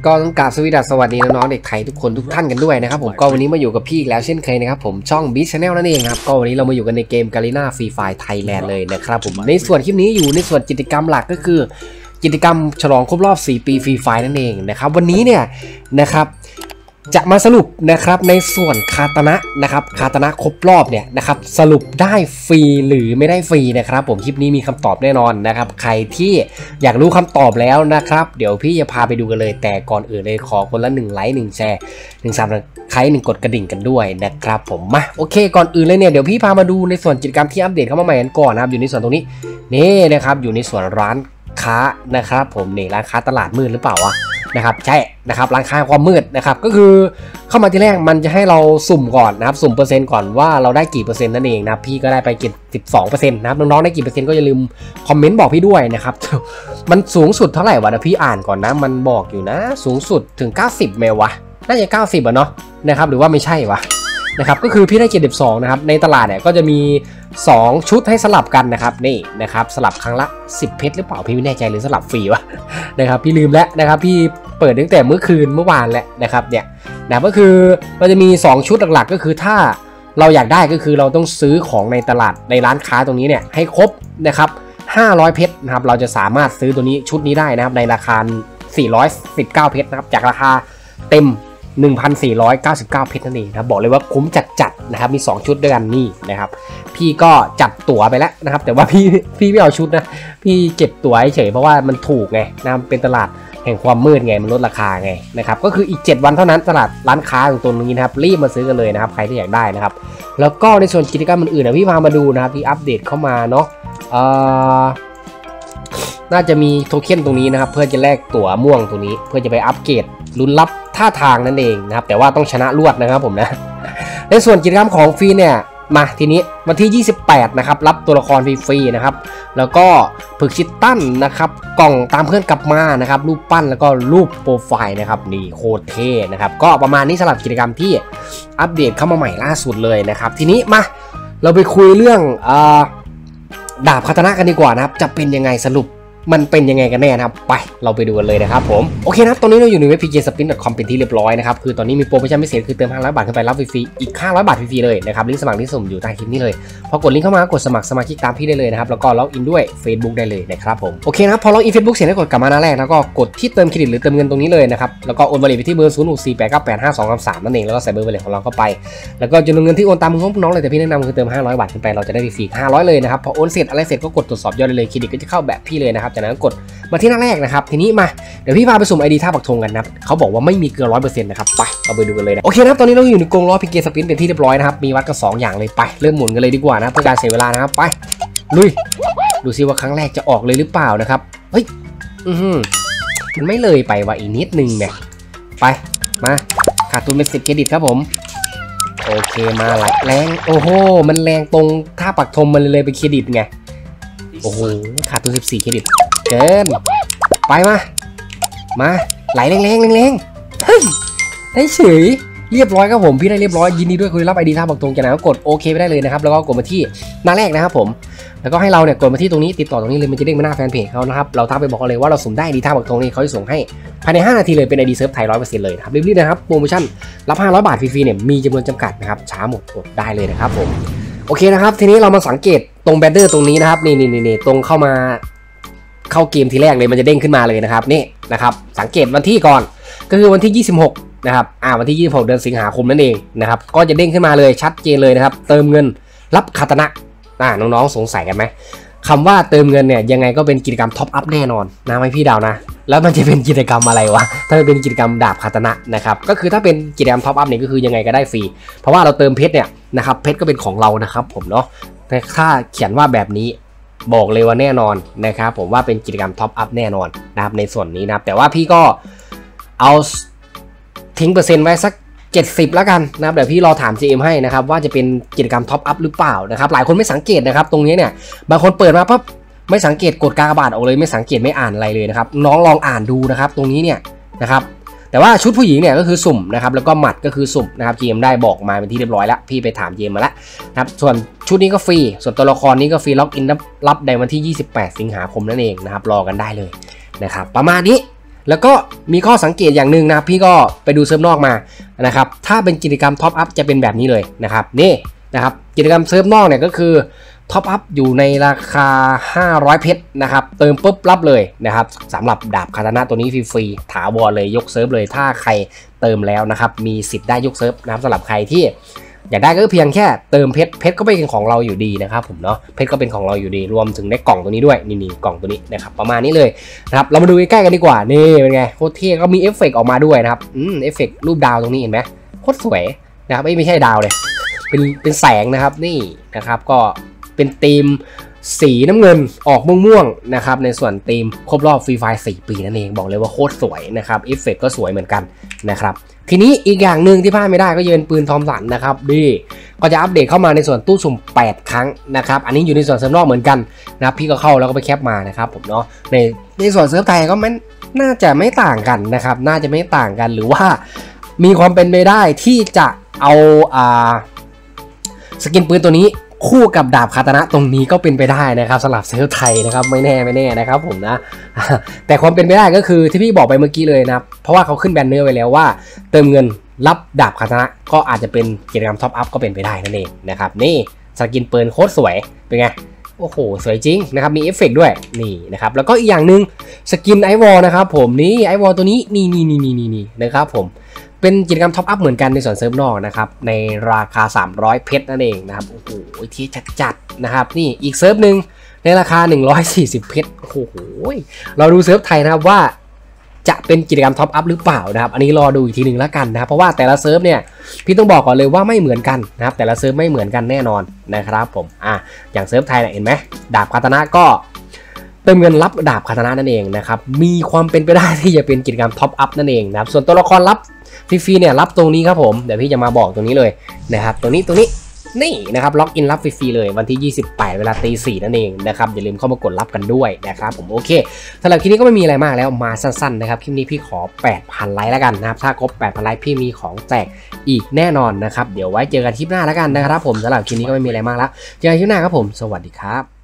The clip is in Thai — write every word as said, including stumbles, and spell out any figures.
ก็ต้องกราบสวัสดีน้องๆเด็กไทยทุกคนทุกท่านกันด้วยนะครับผมก็วันนี้มาอยู่กับพี่อีกแล้วเช่นเคยนะครับผมช่อง บี Channel นั่นเองครับก็วันนี้เรามาอยู่กันในเกม Garena Free Fire Thailand เลยนะครับผมในส่วนคลิปนี้อยู่ในส่วนกิจกรรมหลักก็คือกิจกรรมฉลองครบรอบสี่ปี Free Fire นั่นเองนะครับวันนี้เนี่ยนะครับจะมาสรุปนะครับในส่วนคาตนะนะครับคาตนะครบรอบเนี่ยนะครับสรุปได้ฟรีหรือไม่ได้ฟรีนะครับผมคลิปนี้มีคำตอบแน่นอนนะครับใครที่อยากรู้คำตอบแล้วนะครับเดี๋ยวพี่จะพาไปดูกันเลยแต่ก่อนอื่นเลยขอคนละหนึ่งไลค์หนึ่งแชร์หนึ่งซับใครหนึ่งกดกระดิ่งกันด้วยนะครับผมมาโอเคก่อนอื่นเลยเนี่ยเดี๋ยวพี่พามาดูในส่วนกิจกรรมที่อัปเดตเข้ามาใหม่กันก่อนนะครับอยู่ในส่วนตรงนี้นี่นะครับอยู่ในส่วนร้านค้านะครับผมนี่ร้านค้าตลาดมืดหรือเปล่าวะนะครับใช่นะครับร้านค้าความมืดนะครับก็คือเข้ามาที่แรกมันจะให้เราสุ่มก่อนนะครับสุ่มเปอร์เซ็นต์ก่อนว่าเราได้กี่เปอร์เซ็นต์นั่นเองนะพี่ก็ได้ไปกี่สิบสองเปอร์เซ็นต์นะครับน้องๆได้กี่เปอร์เซ็นต์ก็อย่าลืมคอมเมนต์บอกพี่ด้วยนะครับมันสูงสุดเท่าไหร่วะนะพี่อ่านก่อนนะมันบอกอยู่นะสูงสุดถึงเก้าสิบเมลวะน่าจะเก้าสิบอ่ะเนาะนะครับหรือว่าไม่ใช่วะนะครับก็คือพี่ได้เจ็ดสิบสองนะครับในตลาดเนี่ยก็จะมีสองชุดให้สลับกันนะครับนี่นะครับสลับครั้งละสิบเพชรหรือเปล่าพี่ไม่แน่ใจหรือสลับฟรีวะนะครับพี่ลืมแล้วนะครับพี่เปิดตั้งแต่เมื่อคืนเมื่อวานแล้วนะครับเนี่ยนะก็คือมันจะมีสองชุดหลักๆก็คือถ้าเราอยากได้ก็คือเราต้องซื้อของในตลาดในร้านค้าตรงนี้เนี่ยให้ครบนะครับห้าร้อยเพชรนะครับเราจะสามารถซื้อตัวนี้ชุดนี้ได้นะครับในราคาสี่ร้อยสิบเก้าเพชรนะครับจากราคาเต็มหนึ่งพันสี่ร้อยเก้าสิบเก้าเพชรนั่นเองครับบอกเลยว่าคุ้มจัดๆนะครับมีสองชุดด้วยกันนี่นะครับพี่ก็จัดตั๋วไปแล้วนะครับแต่ว่าพี่พี่ไม่เอาชุดนะพี่เก็บตั๋วเฉยเพราะว่ามันถูกไงนะเป็นตลาดแห่งความมืดไงมันลดราคาไงนะครับก็คืออีกเจ็ดวันเท่านั้นตลาดร้านค้าตรงนี้นะครับรีบมาซื้อกันเลยนะครับใครที่อยากได้นะครับแล้วก็ในส่วนกิจกรรมอื่นๆนะพี่พามาดูนะครับที่อัปเดตเข้ามาเนาะเอ่อน่าจะมีโทเค็นตรงนี้นะครับเพื่อจะแลกตั๋วม่วงตรงนี้เพื่อจะไปอัปเกรดลุ้นรับท่าทางนั่นเองนะครับแต่ว่าต้องชนะรวดนะครับผมนะในส่วนกิจกรรมของฟรีเนี่ยมาทีนี้วันที่ยี่สิบแปดนะครับรับตัวละครฟรีๆนะครับแล้วก็ฝึกชิตตั้นนะครับกล่องตามเพื่อนกลับมานะครับรูปปั้นแล้วก็รูปโปรไฟล์นะครับนี่โคตรเท่นะครับก็ประมาณนี้สำหรับกิจกรรมที่อัปเดตเข้ามาใหม่ล่าสุดเลยนะครับทีนี้มาเราไปคุยเรื่องอ่าดาบคาตนะกันดีกว่านะครับจะเป็นยังไงสรุปมันเป็นยังไงกันแน่นะครับไปเราไปดูกันเลยนะครับผมโอเคนะครับตอนนี้เราอยู่ในเว็บ พี เจ สปิน ดอท คอม เป็นที่เรียบร้อยนะครับคือตอนนี้มีโปรโมชั่นพิเศษคือเติมห้าร้อยบาทขึ้นไปรับฟรีๆอีกห้าร้อยบาทฟรีๆเลยนะครับลิงก์สมัครที่สุ่มอยู่ใต้คลิปนี้เลยพอกดลิงก์เข้ามากดสมัครสมาชิกตามพี่ได้เลยนะครับแล้วก็ล็อกอินด้วย Facebook ได้เลยนะครับผมโอเคนะครับพอล็อกอิน Facebook เสร็จแล้วกดกลับมาหน้าแรกแล้วก็กดที่เติมเครดิตหรือเติมเงินตรงนี้เลยนะครับแล้วก็โอนวอลเล็ตไปที่เบอร์ศูนย์ หก สี่ แปด เก้า แปด ห้า สอง สาม นั่นเองแล้วก็ใส่เบอร์วอลเล็ตของเราเข้าไปแล้วก็จำนวนเงินที่โอนตามมือของน้องเลยแต่พี่แนะนำคือเติมห้าร้อยบาทขึ้นไปเราจะได้ฟรีๆห้าร้อยเลยนะครับพอโอนเสร็จอะไรเสร็จก็กดตรวจสอบยอดเลยเครดิตก็จะเข้าแบบพี่เลยนะครับจากนั้นกดมาที่หน้าแรกนะครับทีนี้มาเดี๋ยวพี่พาไปสุ่ม ไอ ดี ท่าปักธงกันนะเขาบอกว่าไม่มีเกิน ร้อยเปอร์เซ็นต์ นะครับไปเราไปดูกันเลยนะโอเคนะครับตอนนี้เราอยู่ในกรงล้อ พี เจ สปินเป็นที่เรียบร้อยนะครับมีวัดกันสองอย่างเลยไปเริ่มหมุนกันเลยดีกว่านะเพื่อการเสียเวลานะครับไปลุยดูซิว่าครั้งแรกจะออกเลยหรือเปล่านะครับเฮ้ยอือมันไม่เลยไปว่ะอีกนิดนึงเนี่ยไปมาขาดทุนเป็นสิบเครดิตครับผมโอเคมาไหลแรงโอ้โหมันแรงตรงท่าปักธงมันเลยเป็นเครดิตไงโอ้โหขาดทุนสิบสี่เครดิตเกินไปมามาไหลแรงแรงแรงเฮ้ยได้เฉยเรียบร้อยครับผมพี่ได้เรียบร้อยยินดีด้วยคุณรับไอดีท่าปักธงจากนั้นก็กดโอเคไปได้เลยนะครับแล้วก็กดมาที่หน้าแรกนะครับผมแล้วก็ให้เราเนี่ยกดมาที่ตรงนี้ติดต่อตรงนี้เลยมันจะเด้งมาหน้าแฟนเพจเขานะครับเราทักไปบอกเขาเลยว่าเราสุ่มได้ไอดีท่าปักธงนี่เขาจะส่งให้ภายในห้านาทีเลยเป็นไอดีเซิร์ฟไทย ร้อยเปอร์เซ็นต์ เลยนะครับรีบๆนะครับโปรโมชั่นรับห้าร้อยบาทฟรีๆเนี่ยมีจำนวนจำกัดนะครับช้าหมดกดได้เลยนะครับผมโอเคนะครับทีนี้เรามาสังเกตตรงแบนเดอร์ตรงนี้นะครับนี่นี่นี่ตรงเข้ามาเข้าเกมทีแรกเลยมันจะเด้งขึ้นมาเลยนะครับนี่นะครับสังเกตวันที่ก่อนก็คือวันที่ยี่สิบหกนะครับอ่าวันที่ยี่สิบหกเดือนสิงหาคมนั่นเองนะครับก็จะเด้งขึ้นมาเลยชัดเจนเลยนะครับเติมเงินรับคาตนะอ่าน้องๆสงสัยกันไหมคำว่าเติมเงินเนี่ยยังไงก็เป็นกิจกรรมท็อปอัพแน่นอนนะไม่พี่ดาวนะแล้วมันจะเป็นกิจกรรมอะไรวะถ้ามันเป็นกิจกรรมดาบคาตนะนะครับก็คือถ้าเป็นกิจกรรมท็อปอัพเนี่ยก็คือยังไงก็ได้ฟรีเพราะว่าเราเติมเพชรเนี่ยนะครับเพชรก็เป็นของเรานะครับผมเนาะแต่ถ้าเขียนว่าแบบนี้บอกเลยว่าแน่นอนนะครับผมว่าเป็นกิจกรรมท็อปอัพแน่นอนนะครับในส่วนนี้นะครับแต่ว่าพี่ก็เอาทิ้งเปอร์เซ็นต์ไว้สักเจ็ดสิบแล้วกันนะครับเดี๋ยวพี่รอถาม จี เอ็ม ให้นะครับว่าจะเป็นกิจกรรมท็อปอัพหรือเปล่านะครับหลายคนไม่สังเกตนะครับตรงนี้เนี่ยบางคนเปิดมาปั๊บไม่สังเกตกดกากบาทออกเลยไม่สังเกตไม่อ่านอะไรเลยนะครับน้องลองอ่านดูนะครับตรงนี้เนี่ยนะครับแต่ว่าชุดผู้หญิงเนี่ยก็คือสุ่มนะครับแล้วก็หมัดก็คือสุ่มนะครับ จี เอ็ม ได้บอกมาเป็นที่เรียบร้อยแล้วพี่ไปถาม จี เอ็ม มาแล้วนะครับส่วนชุดนี้ก็ฟรีส่วนตัวละครนี้ก็ฟรีล็อกอินรับในวันที่ยี่สิบแปดสิงหาคมนั่นเองนะครับรอกันได้เลยนะครับประมาณนี้แล้วก็มีข้อสังเกตอย่างหนึ่งนะพี่ก็ไปดูเซิร์ฟนอกมานะครับถ้าเป็นกิจกรรมท็อปอัพจะเป็นแบบนี้เลยนะครับนี่นะครับกิจกรรมเซิร์ฟนอกเนี่ยก็คือท็อปอัพอยู่ในราคาห้าร้อยเพชรนะครับเติมปุ๊บรับเลยนะครับสำหรับดาบคาตานะตัวนี้ฟรีๆถาวรเลยยกเซิร์ฟเลยถ้าใครเติมแล้วนะครับมีสิทธิ์ได้ยกเซิร์ฟนะครับสำหรับใครที่อยากได้ก็เพียงแค่เติมเพชรเพชรก็เป็นของเราอยู่ดีนะครับผมเนาะเพชรก็เป็นของเราอยู่ดีรวมถึงได้กล่องตัวนี้ด้วยนี่นี่กล่องตัวนี้นะครับประมาณนี้เลยนะครับเรามาดูใกล้ๆกันดีกว่านี่เป็นไงโคตรเท่ก็มีเอฟเฟกต์ออกมาด้วยนะครับอืมเอฟเฟกต์รูปดาวตรงนี้เห็นไหมโคตรสวยนะครับไม่ไม่ใช่ดาวเลยเป็นเป็นแสงนะครับนี่นะครับก็เป็นธีมสีน้ำเงินออกม่วงๆนะครับในส่วนธีมครบรอบฟรีไฟร์สี่ปีนั่นเองบอกเลยว่าโคตรสวยนะครับเอฟเฟกต์ก็สวยเหมือนกันนะครับทีนี้อีกอย่างหนึ่งที่พลาดไม่ได้ก็จะเป็นปืนทอมสันนะครับดีก็จะอัปเดตเข้ามาในส่วนตู้สุ่มแปดครั้งนะครับอันนี้อยู่ในส่วนเซิร์ฟนอกเหมือนกันนะครับพี่ก็เข้าแล้วก็ไปแคปมานะครับผมเนาะในในส่วนเซิร์ฟไทยก็มันน่าจะไม่ต่างกันนะครับน่าจะไม่ต่างกันหรือว่ามีความเป็นไปได้ที่จะเอาอ่าสกินปืนตัวนี้คู่กับดาบคาตานะตรงนี้ก็เป็นไปได้นะครับสำหรับเซิร์ฟไทยนะครับไม่แน่ไม่แน่นะครับผมนะแต่ความเป็นไปได้ก็คือที่พี่บอกไปเมื่อกี้เลยนะเพราะว่าเขาขึ้นแบนเนอร์ไว้แล้วว่าเติมเงินรับดาบคาตานะก็อาจจะเป็นกิจกรรมท็อปอัพก็เป็นไปได้นั่นเองนะครับนี่สกินปืนโคตรสวยเป็นไงโอ้โหสวยจริงนะครับมีเอฟเฟกต์ด้วยนี่นะครับแล้วก็อีกอย่างหนึ่งสกินไอวอลนะครับผมนี่ไอวอลตัวนี้นี่นี่นี่นี่นี่นะครับผมเป็นกิจกรรมท็อปอัพเหมือนกันในส่วนเซิร์ฟนอกนะครับในราคาสามร้อยเพชรนั่นเองนะครับโอ้โหที่จัดๆนะครับนี่อีกเซิร์ฟหนึ่งในราคาหนึ่งร้อยสี่สิบเพชรโอ้โหเราดูเซิร์ฟไทยนะครับว่าจะเป็นกิจกรรมท็อปอัพหรือเปล่านะครับอันนี้รอดูอีกทีหนึ่งแล้วกันนะครับเพราะว่าแต่ละเซิร์ฟเนี่ยพี่ต้องบอกก่อนเลยว่าไม่เหมือนกันนะครับแต่ละเซิร์ฟไม่เหมือนกันแน่นอนนะครับผมอ่ะอย่างเซิร์ฟไทยเนี่ยเห็นไหมดาบคาตานะก็เติมเงินรับดาบคาตานะนั่นเองนะครับมีความเป็นไปได้ที่จะเป็นกิจกรรมท็อปอัพนั่นเองนะครับส่วนตัวละครรับฟรีๆเนี่ยรับตรงนี้ครับผมเดี๋ยวพี่จะมาบอกตรงนี้เลยนะครับตรงนี้ตรงนี้นี่นะครับล็อกอินรับฟรีๆเลยวันที่ยี่สิบแปดเวลาตีสี่นั่นเองนะครับอย่าลืมเข้ามากดรับกันด้วยนะครับผมโอเคสำหรับคลิปนี้ก็ไม่มีอะไรมากแล้วมาสั้นๆนะครับคลิปนี้พี่ขอ แปดพัน ไลค์แล้วกันนะครับถ้าครบ แปดพัน ไลค์พี่มีของแจกอีกแน่นอนนะครับเดี๋ยวไว้เจอกันคลิปหน้าแล้วกันนะครับผมสำหรับคลิปนี้ก็ไม่มีอะไรมากแล้วเจอกันคลิปหน้าครับผมสวัสดีครับ